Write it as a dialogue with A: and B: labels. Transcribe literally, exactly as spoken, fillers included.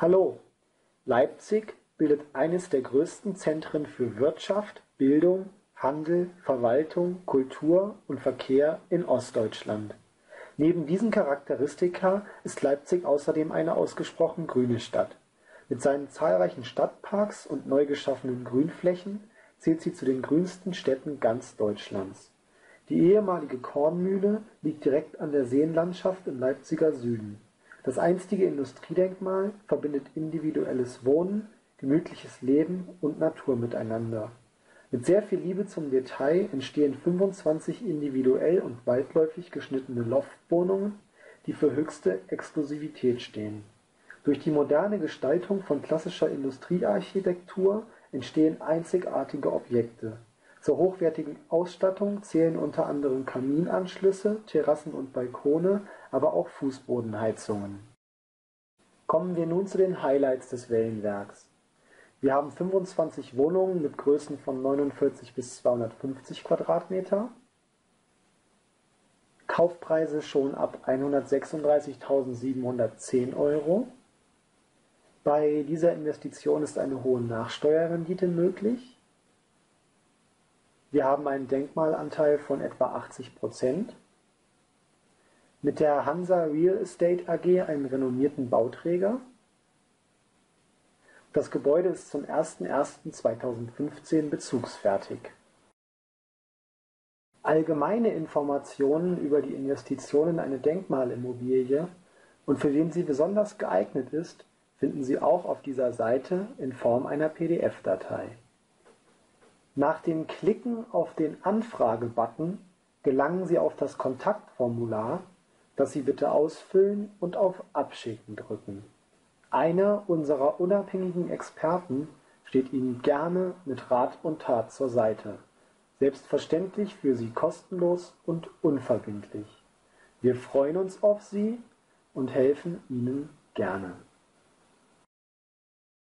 A: Hallo! Leipzig bildet eines der größten Zentren für Wirtschaft, Bildung, Handel, Verwaltung, Kultur und Verkehr in Ostdeutschland. Neben diesen Charakteristika ist Leipzig außerdem eine ausgesprochen grüne Stadt. Mit seinen zahlreichen Stadtparks und neu geschaffenen Grünflächen zählt sie zu den grünsten Städten ganz Deutschlands. Die ehemalige Kornmühle liegt direkt an der Seenlandschaft im Leipziger Süden. Das einstige Industriedenkmal verbindet individuelles Wohnen, gemütliches Leben und Natur miteinander. Mit sehr viel Liebe zum Detail entstehen fünfundzwanzig individuell und weitläufig geschnittene Loftwohnungen, die für höchste Exklusivität stehen. Durch die moderne Gestaltung von klassischer Industriearchitektur entstehen einzigartige Objekte. Zur hochwertigen Ausstattung zählen unter anderem Kaminanschlüsse, Terrassen und Balkone, aber auch Fußbodenheizungen. Kommen wir nun zu den Highlights des Wellenwerks. Wir haben fünfundzwanzig Wohnungen mit Größen von neunundvierzig bis zweihundertfünfzig Quadratmeter. Kaufpreise schon ab hundertsechsunddreißigtausendsiebenhundertzehn Euro. Bei dieser Investition ist eine hohe Nachsteuerrendite möglich. Wir haben einen Denkmalanteil von etwa achtzig Prozent. Mit der Hansa Real Estate A G einen renommierten Bauträger. Das Gebäude ist zum ersten ersten zweitausendfünfzehn bezugsfertig. Allgemeine Informationen über die Investition in eine Denkmalimmobilie und für wen sie besonders geeignet ist, finden Sie auch auf dieser Seite in Form einer P D F-Datei. Nach dem Klicken auf den Anfrage-Button gelangen Sie auf das Kontaktformular, das Sie bitte ausfüllen und auf Abschicken drücken. Einer unserer unabhängigen Experten steht Ihnen gerne mit Rat und Tat zur Seite. Selbstverständlich für Sie kostenlos und unverbindlich. Wir freuen uns auf Sie und helfen Ihnen gerne.